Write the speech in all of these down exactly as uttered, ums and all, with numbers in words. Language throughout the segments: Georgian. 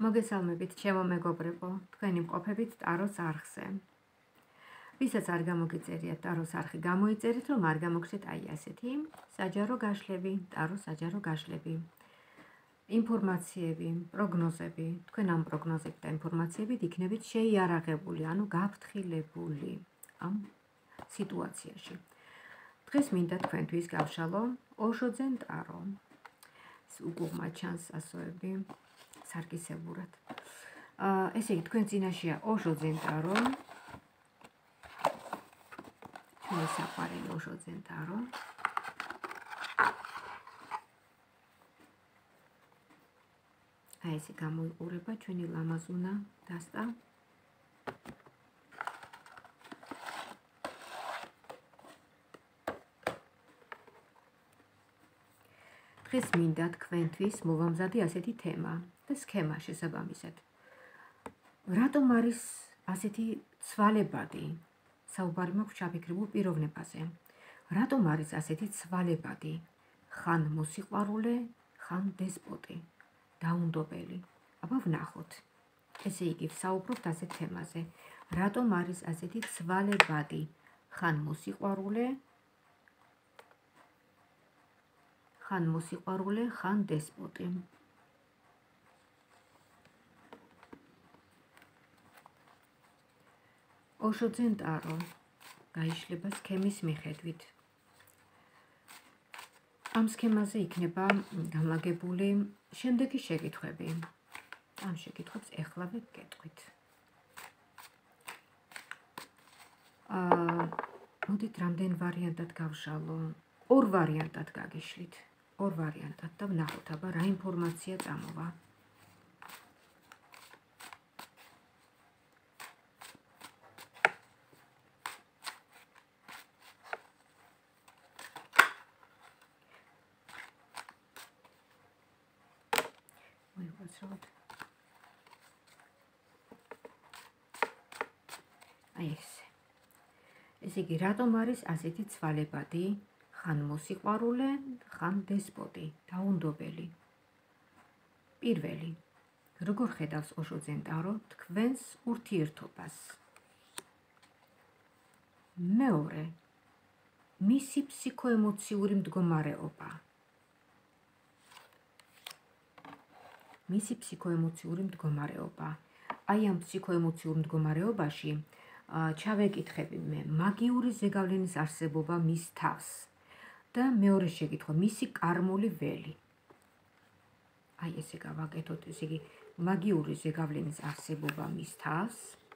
მოგესალმებით, ჩემო მეგობრებო, თქვენი მყოფებით ტაროს არხზე. ვისაც არ გამოგიწერიათ ტაროს არხი, გამოიწერეთ, რომ არ გამოგცეთ აი ასეთი საჯარო გაშლები, ტაროს საჯარო გაშლები, ინფორმაციები, პროგნოზები. თქვენ ამ პროგნოზებით და ინფორმაციებით იქნებით შეიარაღებული, ანუ გაფრთხილებული ამ სიტუაციაში. დღეს მინდა თქვენთვის გავშალო ოშოძენ ტარო. უგუღმა ჩანს ასოები სარკისებურად. ესე იგი, თქვენ წინაშეა ოშოძენ ტარო. ჩვენი საყვარელი ოშოძენ ტარო. აი ესე გამოიყურება ჩვენი ლამაზუნა დასტა. დღეს მინდა თქვენთვის მოვამზადე ასეთი თემა და სქემა შესაბამისად. რატომ არის ასეთი ცვალებადი? საუბარი მაქვს ჩაფიქრებულ პიროვნებაზე. რატომ არის ასეთი ცვალებადი? ხან მოსიყვარულე, ხან დესპოტი, დაუნდობელი. აბა ვნახოთ. ესე იგი, ვსაუბრობთ ასეთ თემაზე. რატომ არის ასეთი ცვალებადი? ხან მოსიყვარულე, ხან მოსიყვარულე, ხან დესპოტი. ოშოძენ ტარო გაიშლება სქემის მიხედვით. ამ სქემაზე იქნება განლაგებული შემდეგი შეკითხვები. ამ შეკითხვებს ეხლავე გეტყვით. აა, მოდით რამდენ ვარიანტად გავშალო? ორ ვარიანტად გაგიშლით. ორ ვარიანტად და ვნახოთ, აბა რა ინფორმაცია წამოვა. აი ესე. ესე იგი, რატომ არის ასეთი ცვალებადი? ხან მოსიყვარულე, ხან დესპოტი, დაუნდობელი. პირველი, როგორ ხედავს ოშოძენ ტარო თქვენს ურთიერთობას? მეორე, მისი ფსიქოემოციური მდგომარეობა. მისი ფსიქოემოციური მდგომარეობა. აი ამ ფსიქოემოციურ მდგომარეობაში ჩავეკითხები მე მაგიური ზეგავლენის არსებობა მის თავს. და მეორე შეკითხვა, მისი კარმული ველი. აი ესე გავაკეთოთ, ესე იგი, მაგიური ზეგავლენის არსებობა მის თავს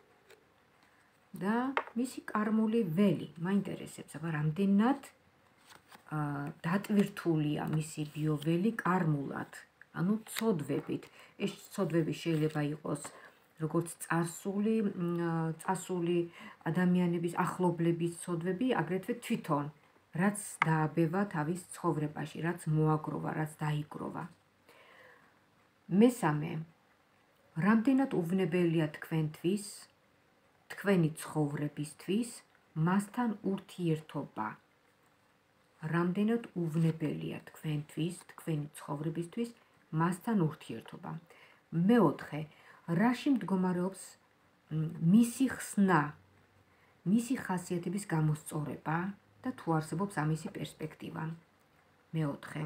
და მისი კარმული ველი. მაინტერესებს, აბა რამდენად დატვირთულია მისი ბიოველი კარმულად, ანუ ცოდვებით. ეს ცოდვები შეიძლება იყოს როგორც წარსული, წასული ადამიანების ახლობლების ცოდვები, აგრეთვე თვითონ. რაც დააბევა თავის ცხოვრებაში, რაც მოაგროვა, რაც დაიგროვა. მესამე, რამდენად უვნებელია თქვენთვის, თქვენი ცხოვრებისთვის, მასთან ურთიერთობა. რამდენად უვნებელია თქვენთვის, თქვენი ცხოვრებისთვის, მასთან ურთიერთობა. მეოთხე, რაში მდგომარეობს მისი ხსნა, მისი ხასიათების გამოსწორება და თუ არსებობს ამისი პერსპექტივა. მეოთხე.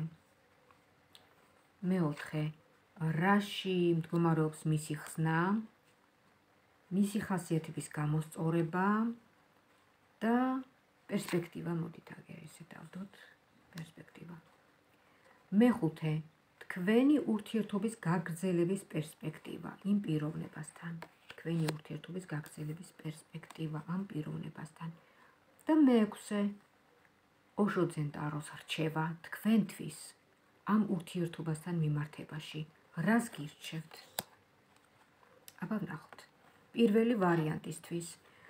მეოთხე, რაში მდგომარეობს მისი ხსნა, მისი ხასიათების გამოსწორება და პერსპექტივა. მოდით აგერ ესე დავდოთ, პერსპექტივა. მეხუთე, თქვენი ურთიერთობის გაგრძელების პერსპექტივა იმ პიროვნებასთან. თქვენი ურთიერთობის გაგრძელების პერსპექტივა ამ პიროვნებასთან. და მეექვსე, ოშოძენ ტაროს რჩევა თქვენთვის ამ ურთიერთობასთან მიმართებაში. რას გირჩევთ? აბა ვნახოთ. პირველი ვარიანტისთვის.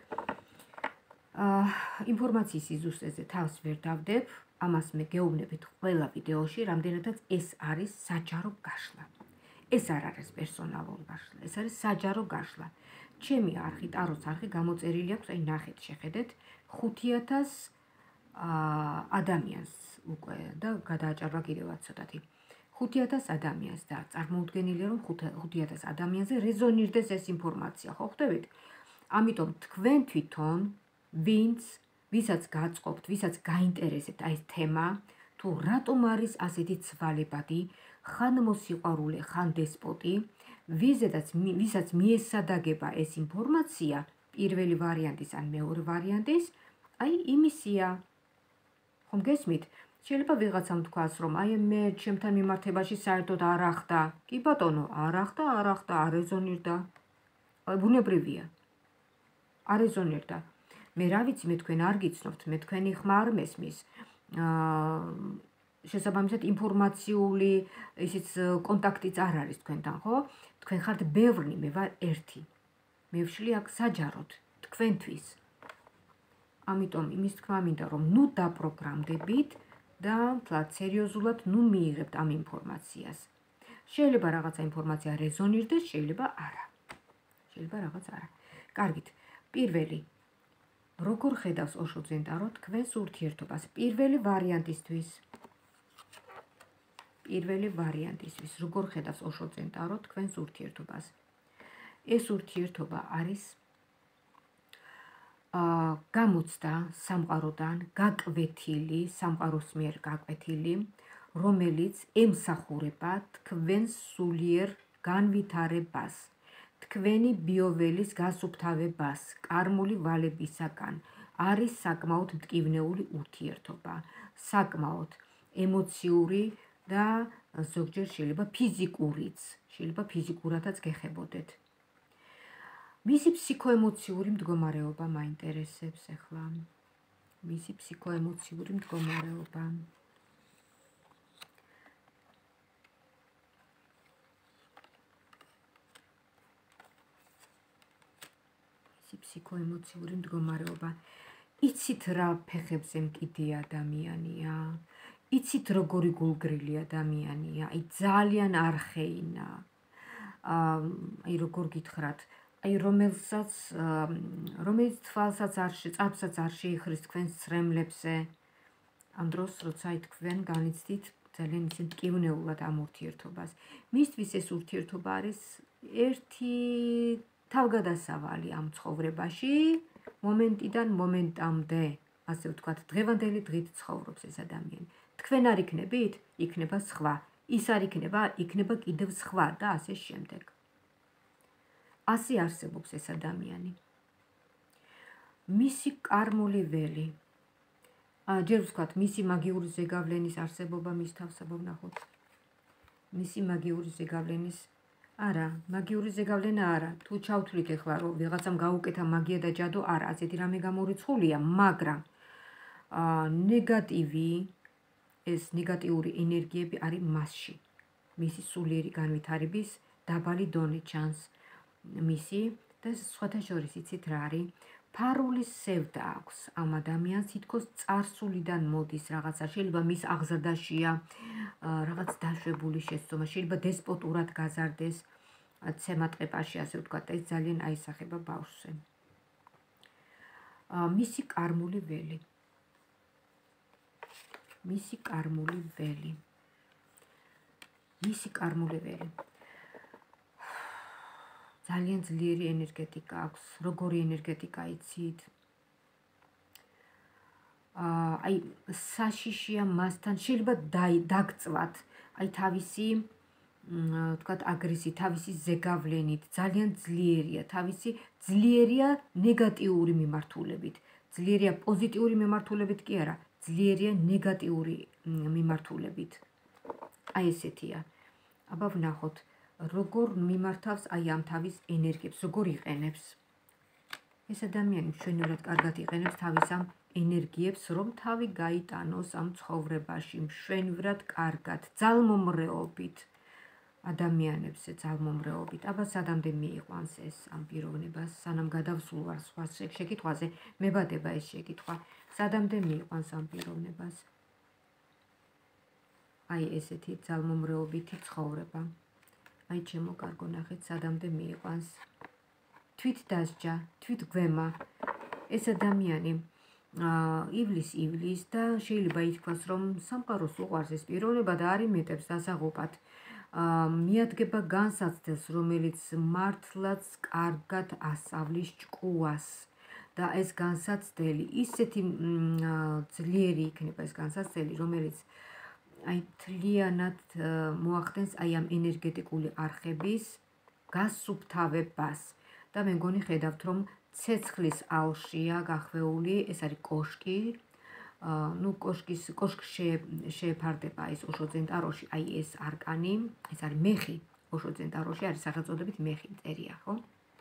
ინფორმაციის იზუსტეზე თავს ვერ დავდებ, ამას მე გეუბნებით ყველა ვიდეოში, რამდენადაც ეს არის საჯარო გაშლა. ეს არ არის პერსონალური გაშლა, ეს არის საჯარო გაშლა. ჩემი არხი, ტაროს არხი გამოწერილი აქვს, აი ნახეთ, შეხედეთ, ხუთი ათას ადამიანს უკვე და გადააჭარბა კიდევაც ცოტათი. ხუთი ათას ადამიანს და წარმოუდგენელია რომ ხუთი ათას ადამიანზე რეზონირდეს ეს ინფორმაცია, ხო ხვდებით? ამიტომ თქვენ თვითონ ვინც ვისაც გაწყობთ, ვისაც გაინტერესებთ აი ეს თემა, თუ რატომ არის ასეთი ცვალებადი, ხან მოსიყვარულე, ხან დესპოტი, ვიზედაც ვისაც მიესადაგება ეს ინფორმაცია, პირველი ვარიანტის ან მეორე ვარიანტის, აი იმისია. ხომ გესმით? შეიძლება ვიღაცამ თქვას, რომ აი მე ჩემთან მიმართებაში საერთოდ არ ახდა. კი ბატონო, არ ახდა, არ ახდა, არ რეზონირდა. ბუნებრივია. არ რეზონირდა. მე რა ვიცი, მე თქვენ არ გიცნობთ, მე თქვენი ხმა არ მესმის. აა შესაბამისად ინფორმაციული ისიც კონტაქტიც არ არის თქვენთან, ხო? თქვენ ხართ ბევრი, მე ვარ ერთი. მე ვშლი აქ საჯაროდ თქვენთვის. ამიტომ იმის თქმა მინდა, რომ ნუ დაპროგრამდებით და თლად სერიოზულად ნუ მიიღებთ ამ ინფორმაციას. შეიძლება რაღაცა ინფორმაცია რეზონირდეს, შეიძლება არა. შეიძლება რაღაც არა. კარგით. პირველი როგორ ხედავს ოშო ზენტარო თქვენს ურთიერთობას პირველი ვარიანტისთვის? პირველი ვარიანტისთვის როგორ ხედავს ოშო ზენტარო თქვენს ურთიერთობას? ეს ურთიერთობა არის აა გამოცდა სამყაროდან გაკვეთილი, სამყაროს მიერ გაკვეთილი, რომელიც ემსახურება თქვენს სულიერ განვითარებას, თქვენი ბიოველის გასუფთავებას, კარმული ვალებისაგან. არის საკმაოდ მტკივნეული ურთიერთობა, საკმაოდ ემოციური და ზოგჯერ შეიძლება ფიზიკურიც, შეიძლება ფიზიკურადაც გეხებოდეთ. მისი ფსიქოემოციური მდგომარეობა მაინტერესებს ახლა. მისი ფსიქოემოციური მდგომარეობა. მისი ფსიქოემოციური მდგომარეობა. იცით რა ფეხებზე მკიდი ადამიანია? იცით როგორი გულგრილი ადამიანია? აი ძალიან არხეინა. აი როგორ გითხრათ? აი რომელსაც რომელიც თვალსაც არ წარბსაც არ შეიხრის თქვენს ცრემლებზე. ამ დროს როცა აი თქვენ განიცდით ძალიან ისე მტკივნეულად ამ ურთიერთობას. მისთვის ეს ურთიერთობა არის ერთი თავგადასავალი ამ ცხოვრებაში, მომენტიდან მომენტამდე, ასე ვთქვათ, დღევანდელი დღით ცხოვრობს ეს ადამიანი. თქვენ არ იქნებით, იქნება სხვა. ის არ იქნება, იქნება კიდევ სხვა და ასე შემდეგ. ასე არსებობს ეს ადამიანი. მისი კარმული ველი. ჯერ ვთქვათ, მისი მაგიური ზეგავლენის არსებობა მის თავსაბო ვნახოთ. მისი მაგიური ზეგავლენის არა, მაგიური ზეგავლენა არა. თუ ჩავთვლით ახლა, რომ ვიღაცამ გაუკეთა მაგია და ჯადო, არა, ასეთი რამე გამორიცხულია, მაგრამ ნეგატივი, ეს ნეგატიური ენერგიები არის მასში. მისი სულიერი განვითარების დაბალი დონე ჩანს. მისი და სხვათა შორის იცით რა არის? ფარულის სევდა აქვს ამ ადამიანს, თითქოს წარსულიდან მოდის რაღაცა, შეიძლება მის აღზრდაშია რაღაც დაშვებული შეცდომა, შეიძლება დესპოტურად გაზარდეს ცემატყეპაში, ასე ვთქვათ, ეს ძალიან აისახება ბავშვზე. მისი კარმული ველი. მისი კარმული ველი. მისი კარმული ველი. ძალიან ძლიერი ენერგეტიკა აქვს. როგორი ენერგეტიკა იცით? აი საშიშია მასთან, შეიძლება დაგწვათ, აი თავისი, ვთქვათ, აგრესიით, თავისი ზეგავლენით, ძალიან ძლიერია, თავისი ძლიერია ნეგატიური მიმართულებით. ძლიერია პოზიტიური მიმართულებით კი არა, ძლიერია ნეგატიური მიმართულებით. აი ესეთია. აბა ვნახოთ. როგორ მიმართავს აი ამ თავის ენერგიებს, როგორ იყენებს. ეს ადამიანი მშვენივრად კარგად იყენებს თავის ამ ენერგიებს, რომ თავი გაიტანოს ამ ცხოვრებაში, მშვენივრად კარგად, ძალმომრეობით ადამიანებზე, ძალმომრეობით. აბა სადამდე მიიყვანს ეს ამ პიროვნებას, სანამ გადავსულ ვარ სხვა შეკითხვაზე, მებადება ეს შეკითხვა, სადამდე მიიყვანს ამ პიროვნებას. აი ესეთი ძალმომრეობითი ცხოვრება. აი ჩემო კარგო ნახეთ, სადამდე მიიყვანს. თვით დასჯა, თვით გვემა. ეს ადამიანი ივლის ივლის და შეიძლება ითქვას, რომ სამყაროს უყვარს ეს პიროვნება და არ იმეტებს დასაღუპად. მიადგება განსაცდელს, რომელიც მართლაც კარგად ასწავლის ჭკუას და ეს განსაცდელი ისეთი ძლიერი იქნება ეს განსაცდელი, რომელიც აი თლიანად მოახდენს აი ამ ენერგეტიკული არხების გასუფთავებას და მე მგონი ხედავთ, რომ ცეცხლის ალშია გახვეული, ეს არის კოშკი, ну კოშკის კოშკს შეეფარდება ეს ოშოძენტაროში, აი ეს არკანი, ეს არის მეხი, ოშოძენტაროში არის სახელწოდებით მეხი წერია, ხო?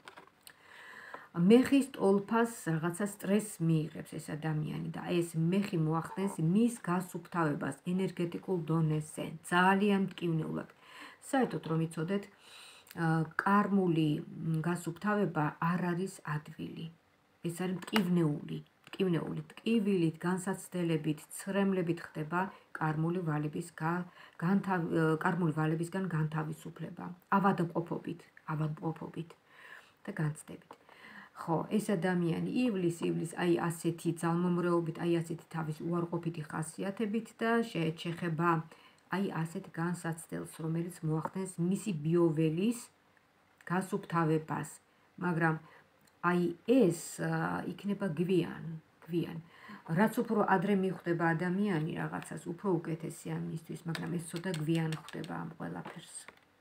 მეხის ტოლფას რაღაცა სტრესს მიიღებს ეს ადამიანი და ეს მეხი მოახდენს მის გასუფთავებას ენერგეტიკულ დონეზე, ძალიან მტკივნეულად. საერთოდ რომ იცოდეთ, კარმული გასუფთავება არ არის ადვილი. ეს არის მტკივნეული, მტკივნეული, ტკივილით, განსაცდელებით, ცრემლებით ხდება კარმული ვალების კარმული ვალებისგან განთავისუფლება, ავადმყოფობით, ავადმყოფობით და განცდებით. ხო, ეს ადამიანი ივლის ივლის აი ასეთი ძალმომრეობით, აი ასეთი თავის უარყოფითი ხასიათებით და შეეჩეხება აი ასეთ განსაცდელს, რომელიც მოახდენს მისი ბიოველის გასუფთავებას, მაგრამ აი ეს იქნება გვიან, გვიან. რაც უფრო ადრე მიხვდება ადამიანი რაღაცას, უფრო უკეთესია მისთვის, მაგრამ ეს ცოტა გვიან ხდება ამ ყველაფერს.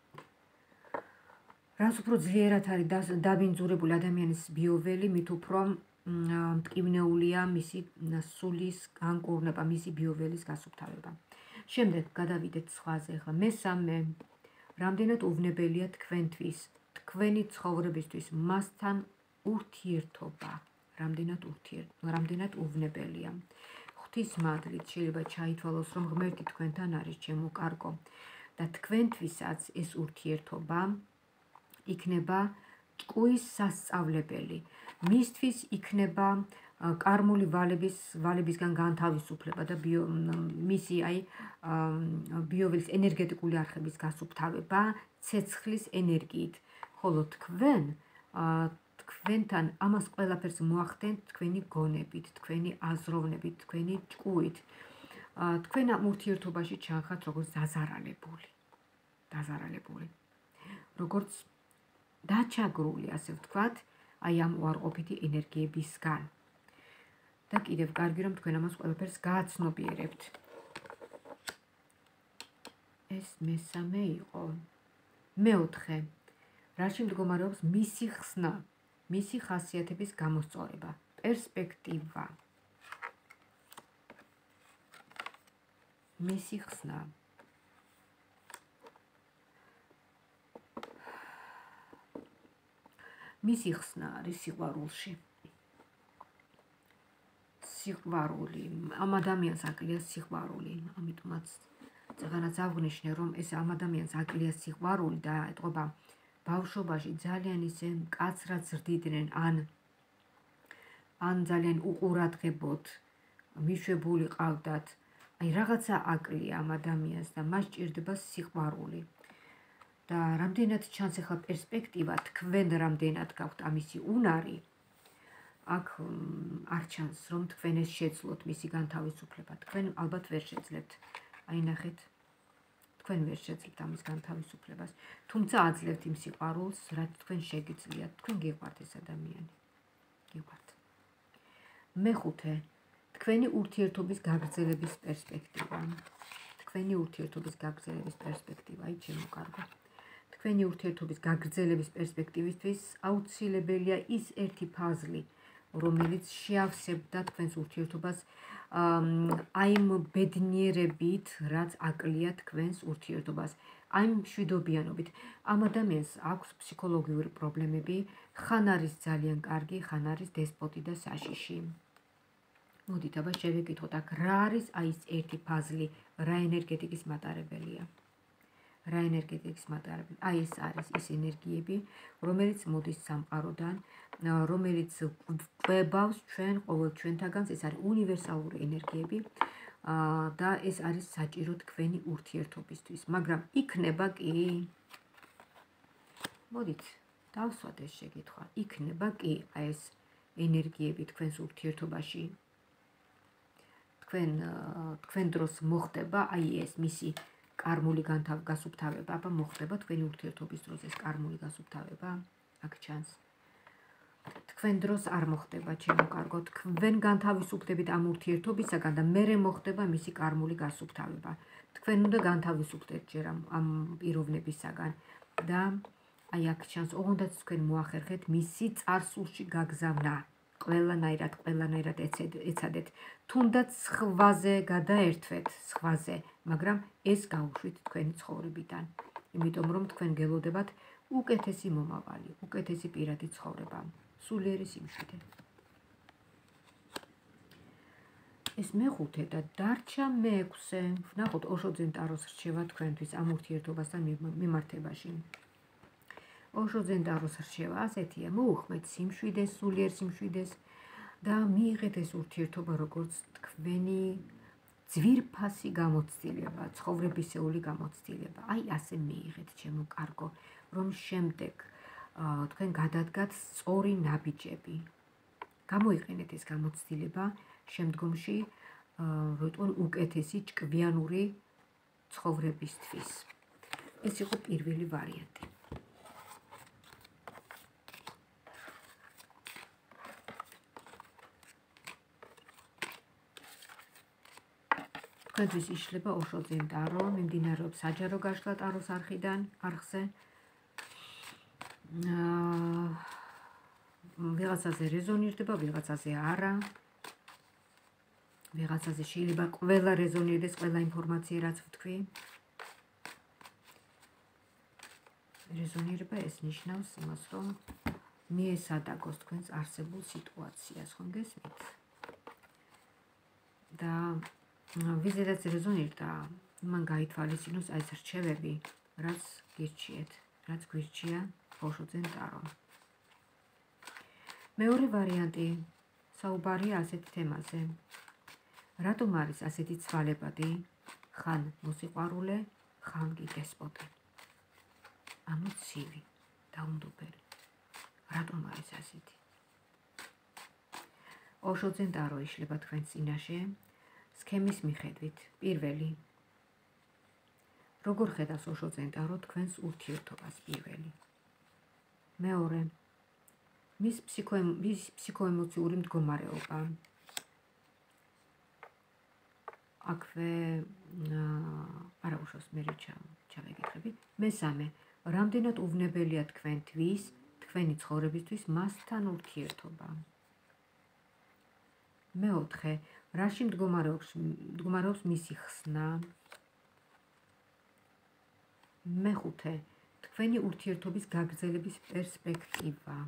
რაც უფრო ძლიერად არის დაბინძურებული ადამიანის ბიოველი, მით უფრო მტკივნეულია მისი სულის განკურნება, მისი ბიოველის გასუფთავება. შემდეგ გადავიდეთ სხვაზე, ახლა მესამე, რამდენად უვნებელია თქვენთვის, თქვენი ცხოვრებისთვის მასთან ურთიერთობა, რამდენად ურთიერთობა, რამდენად უვნებელია. ღვთისმადლით შეიძლება ჩაითვალოს, რომ ღმერთი თქვენთან არის, ჩემო კარგო, და თქვენთვისაც ეს ურთიერთობა იქნება ჭკუის სასწავლებელი. მისთვის იქნება კარმული ვალების ვალებისგან განთავისუფლება და მისი აი ბიოველის ენერგეტიკული არხების გასუფთავება ცეცხლის ენერგიით. ხოლო თქვენ თქვენთან ამას ყველაფერს მოახდენთ თქვენი გონებით, თქვენი აზროვნებით, თქვენი ჭკუით. თქვენ ამ ურთიერთობაში ჩანხართ როგორც დაზარალებული. დაზარალებული. როგორც დაჩაგრული, ასე ვთქვათ, აი ამ უარყოფითი ენერგიებისგან. და კიდევ კარგი რომ თქვენ ამას ყველაფერს გააცნობიერებთ. ეს მესამე იყო. მეოთხე, რაში მდგომარეობს მისი ხსნა, მისი ხასიათების გამოსწორება, პერსპექტივა. მისი ხსნა. მისი ხსნა არის სიყვარულში. სიყვარული, ამ ადამიანს აკლია სიყვარული, ამიტომაც წაღანაც აღვნიშნე, რომ ეს ამ ადამიანს აკლია სიყვარული და ეტყობა ბავშვობაში ძალიან ისე მკაცრად ზრდიდნენ, ან ან ძალიან უყურადღებოდ მიშვებული ყავდათ, აი რაღაცა აკლია ამ ადამიანს და მას ჭირდება სიყვარული. და რამდენად ჩანს ახლა პერსპექტივა, თქვენ რამდენად გაქვთ ამისი უნარი, აქ არ ჩანს, რომ თქვენ ეს შეძლოთ მისი განთავისუფლება. თქვენ ალბათ ვერ შეძლებთ. აი ნახეთ, თქვენ ვერ შეძლებთ ამის განთავისუფლებას. თუმცა აძლევთ იმ სიყვარულს, რაც თქვენ შეგიძლიათ. თქვენ გიყვართ ეს ადამიანი. გიყვართ. მეხუთე, თქვენი ურთიერთობის გაგრძელების პერსპექტივა. თქვენი ურთიერთობის გაგრძელების პერსპექტივა, აი ჩემო კარგო. თქვენი ურთიერთობის გაგრძელების პერსპექტივისთვის აუცილებელია ის ერთი ფაზლი, რომელიც შეავსებდა თქვენს ურთიერთობას აი იმ ბედნიერებით, რაც აკლია თქვენს ურთიერთობას, აი იმ მშვიდობიანობით. ამ ადამიანს აქვს ფსიქოლოგიური პრობლემები, ხან არის ძალიან კარგი, ხან არის დესპოტი და საშიში. მოდით, აბა შევეკითხოთ, აქ რა არის აი ეს ერთი ფაზლი, რა ენერგეტიკის მატარებელია. რა ენერგეტიკის მატარებელი. აი ეს არის ის ენერგიები, რომელიც მოდის სამყაროდან, რომელიც კვებავს ჩვენ ყოველ ჩვენთაგანს, ეს არის უნივერსალური ენერგიები და ეს არის საჭირო თქვენი ურთიერთობისთვის, მაგრამ იქნება კი მოდით, დავსვათ ეს შეკითხვა. იქნება კი აი ეს ენერგიები თქვენს ურთიერთობაში თქვენ თქვენ დროს მოხდება აი ეს მისი კარმული გასუფთავება, აბა მოხდება თქვენი ურთიერთობის დროს ეს კარმული გასუფთავება, აქ ჩანს. თქვენ დროს არ მოხდება, ჩემო კარგო, თქვენ განთავისუფლდებით ამ ურთიერთობისაგან და მერე მოხდება მისი კარმული გასუფთავება. თქვენ უნდა განთავისუფლდეთ ჯერ ამ პიროვნებისაგან და აი აქ ჩანს, ოღონდაც თქვენ მოახერხეთ მისი წარსულში გაგზავნა. ყველანაირად, ყველანაირად ეცადეთ. თუნდაც სხვაზე გადაერთვეთ, სხვაზე, მაგრამ ეს გაუშვით თქვენი ცხოვრებიდან. იმიტომ რომ თქვენ გელოდებათ უკეთესი მომავალი, უკეთესი პირადი ცხოვრება, სულიერი სიმშვიდე. ეს მეხუთე და დარჩა მეექვსე. ვნახოთ ოშოძენ ტაროს რჩევა თქვენთვის ამ ურთიერთობასთან მიმართებაში. ოშოძენ ტაროს რჩევა ასეთია: მოუხმეთ სიმშვიდეს, სულიერ სიმშვიდეს და მიიღეთ ეს ურთიერთობა როგორც თქვენი ძვირფასი გამოცდილება, ცხოვრებისეული გამოცდილება. აი ასე მიიღეთ, ჩემო კარგო, რომ შემდეგ თქვენ გადადგათ სწორი ნაბიჯები. გამოიყენეთ ეს გამოცდილება შემდგომში, როტყვენ უკეთესი ჭკვიანური ცხოვრებისთვის. ეს იყო პირველი ვარიანტი. თქვენთვის იშლება ოშოძენ ტარო, მიმდინარეობს საჯარო გაშლა ტაროს არხიდან, არხზე. ვიღაცაზე რეზონირდება, ვიღაცაზე არა. ვიღაცაზე შეიძლება ყველა რეზონირდეს, ყველა ინფორმაცია, რაც ვთქვი. რეზონირება ეს ნიშნავს იმას, რომ მიესადაგოს თქვენს არსებულ სიტუაციას, ხომ გესმით? და ვიზედაც რეზონირდა, მან გაითვალისწინოს აი ეს რჩევები, რაც გირჩიეთ, რაც გვირჩია ოშოძენ ტარო. მეორე ვარიანტი, საუბარია ასეთ თემაზე. რატომ არის ასეთი ცვალებადი, ხან მოსიყვარულე, ხან კი დესპოტი? ამოცივი, დაუნდობელი. რატომ არის ასეთი? ოშოძენ ტარო იშლება თქვენ წინაშე, სქემის მიხედვით. პირველი. როგორ ხედავს ოშოძენ ტარო თქვენს ურთიერთობას? პირველი. მეორე. მის ფსიქოემოციური მდგომარეობა. აქვე არა უშავს მე ჩავეკითხები. მესამე. რამდენად უვნებელია თქვენთვის, თქვენი ცხოვრებისთვის მასთან ურთიერთობა? მეოთხე. რაში მდგომარეობს მისი ხსნა? მეხუთე. თქვენი ურთიერთობის გაგრძელების პერსპექტივა.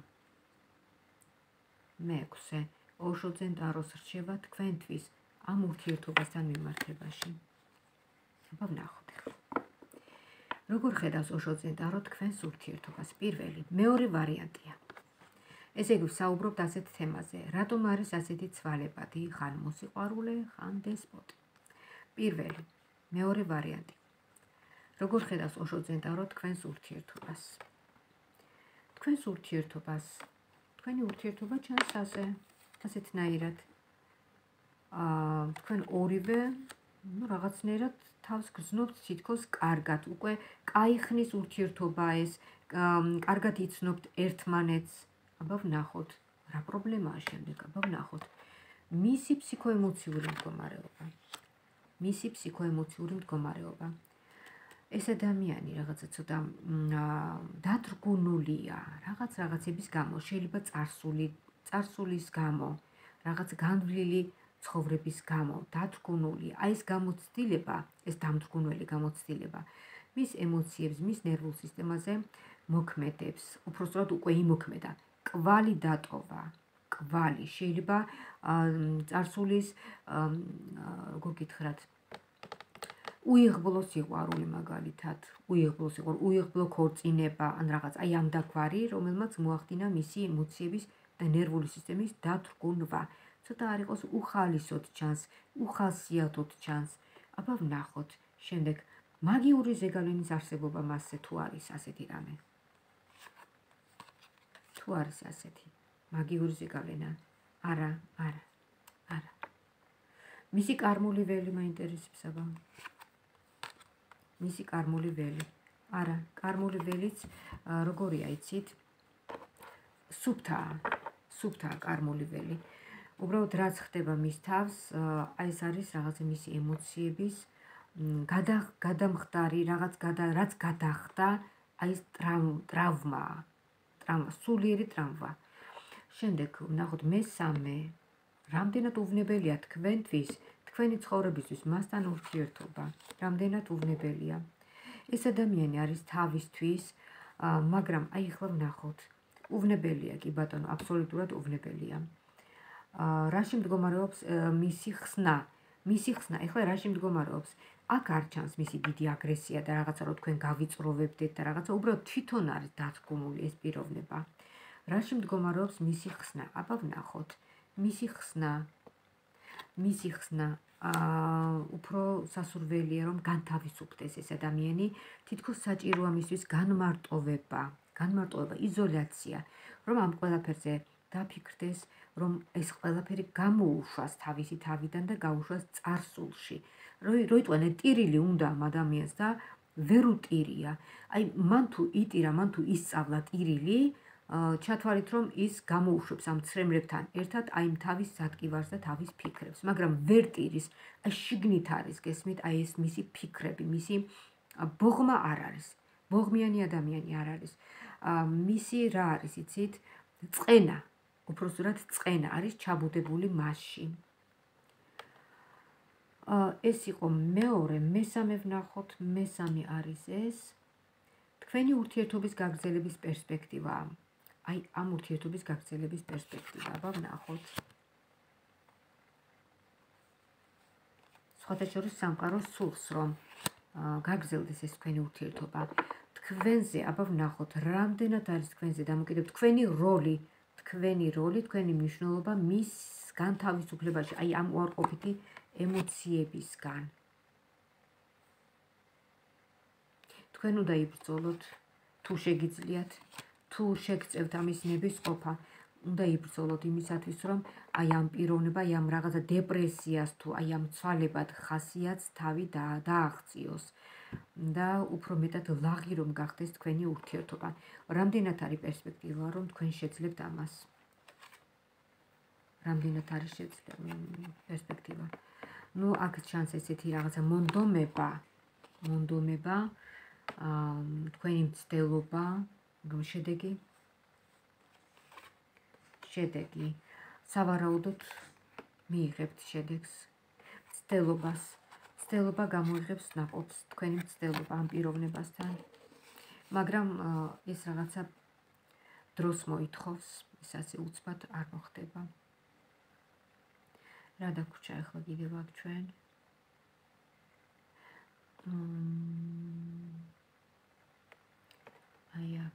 მეექვსე. ოშოძენ ტაროს რჩევა თქვენთვის ამ ურთიერთობასთან მიმართებაში. აბა ვნახოთ. როგორ ხედავს ოშოძენ ტარო თქვენს ურთიერთობას? პირველი, მეორე ვარიანტია. ესე იგი, საუბრობთ ასეთ თემაზე. რატომ არის ასეთი ცვალებადი, ხან მოსიყვარულე, ხან დესპოტი? პირველი, მეორე ვარიანტი. როგორ ხედავს ოშოძენ ტარო თქვენს ურთიერთობას? თქვენს ურთიერთობას, თქვენი ურთიერთობა ჩანს ასე, ასეთნაირად. აა, თქვენ ორივე, ну, რაღაცნაირად თავს გრძნობთ თითქოს კარგად, უკვე კაიხნის ურთიერთობა ეს, კარგად იცნობთ ერთმანეთს. აბა ვნახოთ, რა პრობლემაა შემდეგ, აბა ვნახოთ. მისი ფსიქოემოციური მდგომარეობა. მისი ფსიქოემოციური მდგომარეობა. ეს ადამიანი რაღაცა ცოტა დათრგუნულია, რაღაც რაღაცების გამო, შეიძლება წარსული, წარსულის გამო, რაღაც განვლილი ცხოვრების გამო, დათრგუნული. აი ეს გამოცდილება, ეს დამთრგუნველი გამოცდილება, მის ემოციებს, მის ნერვულ სისტემაზე მოქმედებს, უпростоრად უკვე იმოქმედა. კვალი დატოვა, კვალი შეიძლება წარსულის, როგორ გითხრათ, უიღბლო სიყვარული მაგალითად, უიღბლო სიყვარული, უიღბლო ქორწინება, ან რაღაც აი ამ დაგვარი, რომელმაც მოახდინა მისი ემოციების და ნერვული სისტემის დათრგუნვა. ცოტა არ იყოს უხალისოდ ჩანს, უხალსიათოდ ჩანს. აბა ვნახოთ შემდეგ მაგიური ზეგავლენის არსებობა მასზე თუ არის ასეთი რამე. თუ არის ასეთი მაგიური ზეგავლენა? არა, არა, არა. მისი კარმული ველი მაინტერესებს აბა. მისი კარმული ველი. არა, კარმული ველიც როგორია იცით? სუფთაა. სუფთაა კარმული ველი. უბრალოდ რაც ხდება მის თავს, აი ეს არის რაღაცა მისი ემოციების გადამხდარი, რაღაც რაც გადახდა, აი ეს ტრავმა. ტრავმა, სულიერი ტრავმა. შემდეგ ვნახოთ მესამე. რამდენად უვნებელია თქვენთვის, თქვენი ცხოვრებისთვის მასთან ურთიერთობა. რამდენად უვნებელია. ეს ადამიანი არის თავისთვის, მაგრამ აი ახლა ვნახოთ. უვნებელია კი ბატონო, აბსოლუტურად უვნებელია. რაში მდგომარეობს მისი ხსნა? მისი ხსნა, ეხლა რაში მდგომარეობს? აქ არ ჩანს მისი დიდი აგრესია და რაღაცა რომ თქვენ გავიწროვებდეთ და რაღაცა, უბრალოდ თვითონ არის დათქმული ეს პიროვნება. რაში მდგომარეობს მისი ხსნა? აბა ვნახოთ. მისი ხსნა, მისი ხსნა, უფრო სასურველია რომ განთავისუფლდეს ეს ადამიანი, თითქოს საჭიროა მისთვის განმარტოვება, განმარტოვება, იზოლაცია, რომ ამ ყველაფერზე დაფიქრდეს, რომ ეს ყველაფერი გამოუშვას თავისი თავიდან და გაუშვას წარსულში. როიტყვენ ტირილი უნდა ამ ადამიანს და ვერ უტირია. აი მან თუ იტირა, მან თუ ისწავლა ტირილი, ჩათვალით რომ ის გამოუშვებს ამ ცრემლებთან ერთად აი იმ თავის სადგივარს და თავის ფიქრებს, მაგრამ ვერ ტირის, აი შიგნით არის, გესმით, აი ეს მისი ფიქრები, მისი ბოღმა არ არის, ბოღმიანი ადამიანი არ არის. მისი რა არის, იცით? წყენა, უпроსტად წყენა არის ჩაბუდებული მასში. ეს იყო მეორე, მესამე ვნახოთ, მესამე არის ეს. თქვენი ურთიერთობის გაგრძელების პერსპექტივა. აი ამ ურთიერთობის გაგრძელების პერსპექტივა, აბა ვნახოთ. სხვათა შორის სამყაროს სულს რომ გაგრძელდეს ეს თქვენი ურთიერთობა. თქვენზე, აბა ვნახოთ, რამდენად არის თქვენზე დამოკიდებული თქვენი როლი, თქვენი როლი, თქვენი მნიშვნელობა მის განთავისუფლებაში, აი ამ უარყოფითი ემოციებისგან. თქვენ უნდა იბრძოლოთ, თუ შეგიძლიათ, თუ შეგწევთ ამის ნებისყოფა, უნდა იბრძოლოთ იმისათვის, რომ აი ამ პიროვნება, აი ამ რაღაცა დეპრესიას თუ აი ამ ცვალებად ხასიათს თავი დააღწიოს და უფრო მეტად ლაღი რომ გახდეს თქვენი ურთიერთობა. რამდენად არის პერსპექტივა, რომ თქვენ შეძლებთ ამას? რამდენად არის პერსპექტივა? ნუ აქ ჩანს ესეთი რაღაცა მონდომება, მონდომება, თქვენი მცდელობა, შედეგი, შედეგი, სავარაუდოდ მიიღებთ შედეგს, მცდელობას, მცდელობა გამოიღებს ნაყოფს, თქვენი მცდელობა ამ პიროვნებასთან, მაგრამ ეს რაღაცა დროს მოითხოვს, ეს ასე უცბად არ მოხდება. რა დაგვრჩა ახლა კიდევ აქ ჩვენ? აი აქ.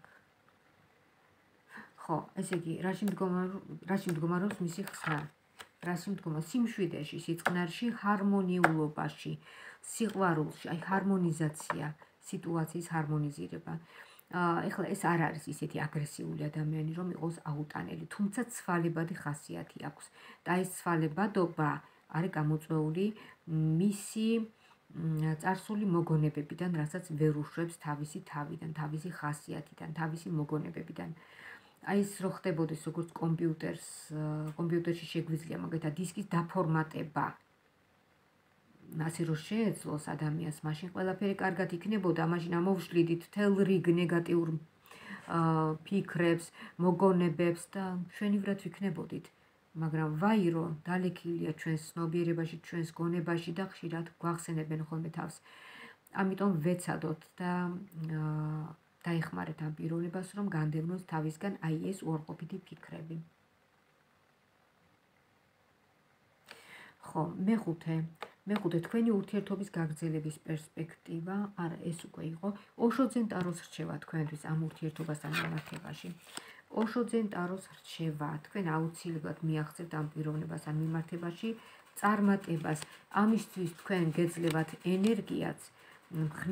ხო, ესე იგი, რაში მდგომარეობს მისი ხსნა? რაში მდგომარეობს? სიმშვიდეში, სიწყნარში, ჰარმონიულობაში, სიყვარულში, აი ჰარმონიზაცია, სიტუაციის ჰარმონიზირება. ეხლა ეს არ არის ისეთი აგრესიული ადამიანი, რომ იყოს აუტანელი, თუმცა ცვალებადი ხასიათი აქვს. და ეს ცვალებადობა არის გამოწვეული მისი წარსული მოგონებებიდან, რასაც ვერ უშვებს თავისი თავიდან, თავისი ხასიათიდან, თავისი მოგონებებიდან. აი ეს რო ხდებოდეს როგორც კომპიუტერს, კომპიუტერში შეგვიძლია მაგალითად დისკის დაფორმატება. ასე რომ შეეძლოს ადამიანს, მაშინ ყველაფერი კარგად იქნებოდა, მაშინ ამოვშლიდით მთელ რიგ ნეგატიურ ფიქრებს, მოგონებებს და ჩვენივრად ვიქნებოდით. მაგრამ ვაირო დალექილია ჩვენს ცნობიერებაში, ჩვენს გონებაში და ხშირად გვახსენებენ ხოლმე თავს. ამიტომ ვეცადოთ და დაეხმარეთ ამ პიროვნებას, რომ განდევნოს თავისგან აი ეს უარყოფითი ფიქრები. ხო, მეხუთე, მეხუთე თქვენი ურთიერთობის გაგრძელების პერსპექტივა, არა, ეს უკვე იყო, ოშოძენ ტაროს რჩევა თქვენთვის ამ ურთიერთობასთან მიმართებაში. ოშოძენ ტაროს რჩევა, თქვენ აუცილებლად მიაღწევთ ამ პიროვნებასთან მიმართებაში წარმატებას, ამისთვის თქვენ გეძლევათ ენერგიაც,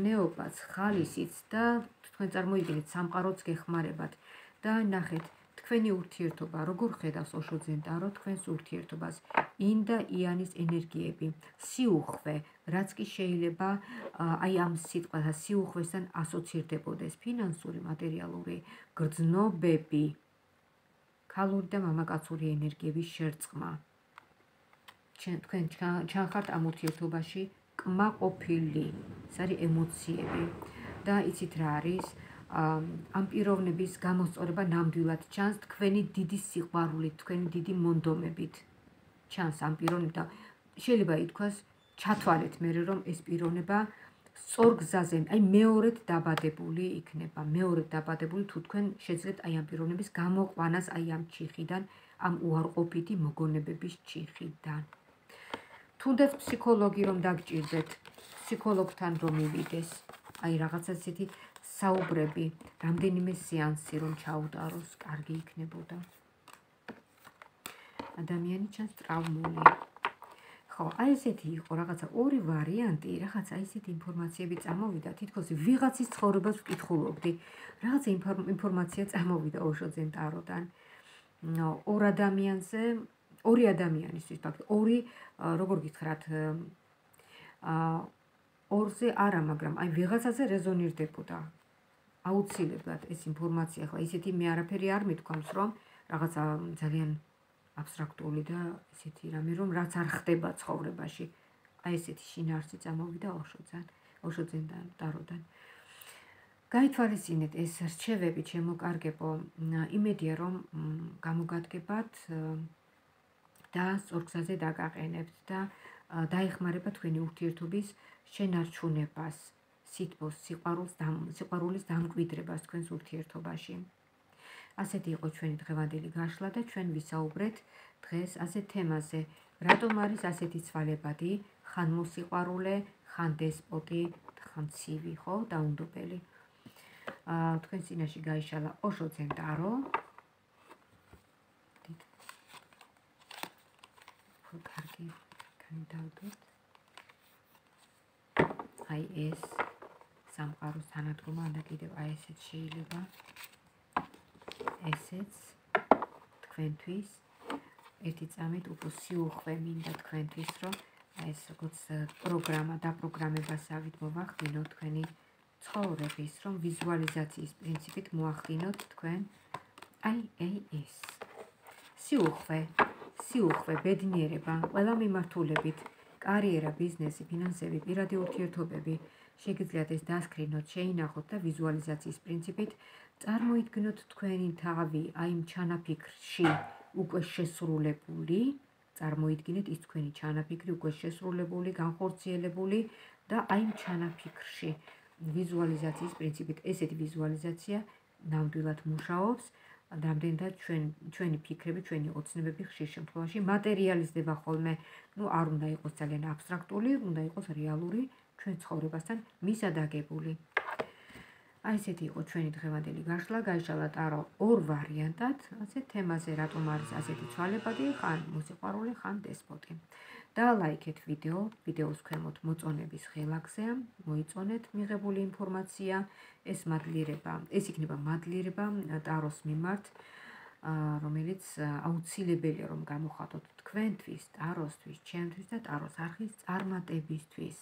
მხნეობას, ხალისიც და თქვენ წარმოიდგინეთ სამყაროც გეხმარებათ და ნახეთ, თქვენი ურთიერთობა როგორ ხედავს ოშოძენ ტარო თქვენს ურთიერთობას? ინ და იანის ენერგიები, სიუხვე, რაც კი შეიძლება აი ამ სიტყვათა სიუხვესთან ასოცირდებოდეს, ფინანსური, მატერიალური გრძნობები, ქალური და მამაკაცური ენერგიების შერწყმა. თქვენ ჩანხართ ამ ურთიერთობაში კმაყოფილი, ეს არის ემოციები და იცით რა არის? ამ პიროვნების გამოსწორება ნამდვილად ჩანს თქვენი დიდი სიყვარულით, თქვენი დიდი მონდომებით. ჩანს ამ პიროვნებთან და შეიძლება ითქვას ჩათვალეთ მე რომ ეს პიროვნება სწორ გზაზე, აი მეორედ დაბადებული იქნება, მეორედ დაბადებული თუ თქვენ შეძლებთ აი ამ პიროვნების გამოყვანას აი ამ ჩიხიდან, ამ უარყოფითი მოგონებების ჩიხიდან. თუნდაც ფსიქოლოგი რომ დაგჭირდეთ, ფსიქოლოგთან რომ მივიდეს, აი რაღაცა ისეთი საუბრები, რამდენიმე სეანსი რომ ჩაუტაროს, კარგი იქნებოდა. ადამიანი ჩანს ტრავმული. ხო, აი ესეთი იყო რაღაცა ორი ვარიანტი, რაღაცა ისეთი ინფორმაციები წამოვიდა, თითქოს ვიღაცის ცხოვრებას ვკითხულობდი. რაღაცა ინფორმაცია წამოვიდა ოშოძენ ტაროდან. ორ ადამიანზე, ორი ადამიანისთვის, ფაქტ, ორი, როგორ გითხრათ, ორზე არა, მაგრამ აი ვიღაცაზე რეზონირდებოდა. აუცილებლად ეს ინფორმაცია, ახლა ისეთი მე არაფერი არ მithქვამს, რომ რაღაცა ძალიან აბსტრაქტული და ესეთი რამე, რომ რაც არ ხდება ცხოვრებაში. აი ესეთი შინაარსი წამოვიდა ოშოძან, ოშოძენთან, ტაროდან. გაითვალისწინეთ ეს რჩევები, ჩემო კარგებო, იმედია რომ გამოგადგებათ და სწორ გზაზე დაგაყენებთ და დაეხმარება თქვენი ურთიერთობის შენარჩუნებას, სითბოს, სიყვარულს, სიყვარულის დამკვიდრებას თქვენს ურთიერთობაში. ასეთი იყო ჩვენი დღევანდელი გაშლა და ჩვენ ვისაუბრეთ დღეს ასეთ თემაზე, რატომ არის ასეთი ცვალებადი, ხან მოსიყვარულე, ხან დესპოტი, ხან ცივი, ხო, დაუნდობელი. თქვენ წინაშე გაიშალა ოშოძენ ტარო. კარგი, განვდავდოთ. აი ეს სამყაროს თანადგომა და კიდევ აი ესეც შეიძლება. ესეც თქვენთვის ერთი წამით უფრო სიუხვე მინდა თქვენთვის, რომ აი ეს როგორც პროგრამა და პროგრამებასავით მოვახდინოთ თქვენი ცხოვრების, რომ ვიზუალიზაციის პრინციპით მოახდინოთ თქვენ აი აი ეს სიუხვე, სიუხვე, ბედნიერება, ყველა მიმართულებით, კარიერა, ბიზნესი, ფინანსები, პირადი ურთიერთობები, შეგიძლიათ ეს დასკრინოთ, შეინახოთ და ვიზუალიზაციის პრინციპით წარმოიდგინოთ თქვენი თავი აი იმ ჩანაფიქრში უკვე შესრულებული, წარმოიდგინეთ ის თქვენი ჩანაფიქრი უკვე შესრულებული, განხორციელებული და აი იმ ჩანაფიქრში ვიზუალიზაციის პრინციპით ესეთი ვიზუალიზაცია ნამდვილად მუშაობს, რამდენადაც ჩვენ ჩვენი ფიქრები, ჩვენი ოცნებები ხშირ შემთხვევაში მატერიალიზდება ხოლმე, ну არ უნდა იყოს ძალიან აბსტრაქტული, უნდა იყოს რეალური ჩვენ ცხოვრებასთან მისადაგებული. აი ესეთი იყო ჩვენი დღევანდელი გაშლა, გაიშალა ტარო ორ ვარიანტად, ასეთ თემაზე, რატომ არის ასეთი ცვალებადი, ხან მოსიყვარულე, ხან დესპოტი. და ლაიქეთ ვიდეო, ვიდეოს ქვემოთ მოწონების ღილაკზე, მოიწონეთ მიღებული ინფორმაცია, ეს მადლიერება, ეს იქნება მადლიერება ტაროს მიმართ, რომელიც აუცილებელია რომ გამოხატოთ თქვენთვის, ტაროსთვის, ჩემთვის და ტაროს არხის წარმატებისთვის.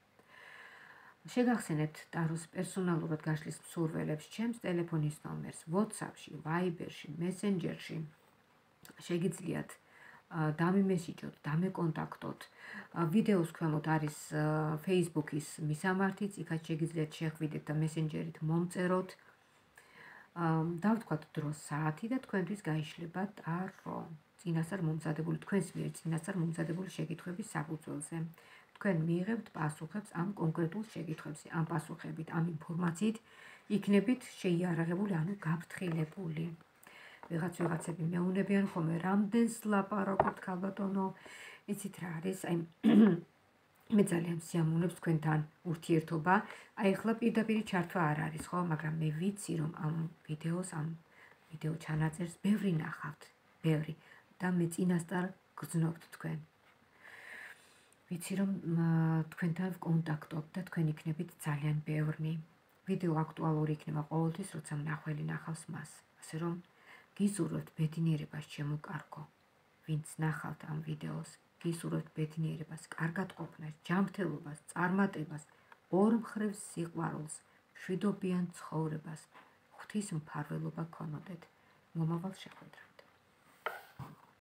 შეგახსენებთ ტაროს პერსონალურად გაშლის მსურველებს ჩემს ტელეფონის ნომერს WhatsApp-ში, Viber-ში, Messenger-ში. შეგიძლიათ დამიმესიჯოთ, დამეკონტაქტოთ. ვიდეოს ქვემოთ არის Facebook-ის მისამართიც, იქაც შეგიძლიათ შეხვიდეთ და Messenger-ით მომწეროთ. დავთქვათ დრო საათი და თქვენთვის გაიშლება ტარო. წინასწარ მომზადებული, თქვენს მიერ წინასწარ მომზადებული შეკითხვების საფუძველზე. თქვენ მიიღებთ პასუხებს ამ კონკრეტულ შეკითხვებზე, ამ პასუხებით, ამ ინფორმაციით იქნებით შეიარაღებული, ანუ გაფრთხილებული. ვიღაც ვიღაცები მეუნებიან ხოლმე, რამდენს ლაპარაკობთ ქალბატონო, იცით რა არის, აი მე ძალიან სიამოვნებს თქვენთან ურთიერთობა. აი ახლა პირდაპირ ჩართვა არ არის, ხო, მაგრამ მე ვიცი რომ ამ ვიდეოს, ამ ვიდეო ჩანაწერს ბევრი ნახავთ, ბევრი და მე წინასწარ გრძნობთ თქვენ. ვიცი რომ თქვენთან ვკონტაქტობ და თქვენ იქნებით ძალიან ბევრნი. ვიდეო აქტუალური იქნება ყოველთვის, როცა მნახველი ნახავს მას. ასე რომ გიზურებთ ბედნიერებას ჩემო კარგო, ვინც ნახავთ ამ ვიდეოს, გიზურებთ ბედნიერებას, კარგად ყოფნას, ჯანმრთელობას, წარმატებას, ორმხრივ სიყვარულს, მშვიდობიან ცხოვრებას, ღვთის მფარველობა გქონოდეთ. მომავალ შეხვედრამდე.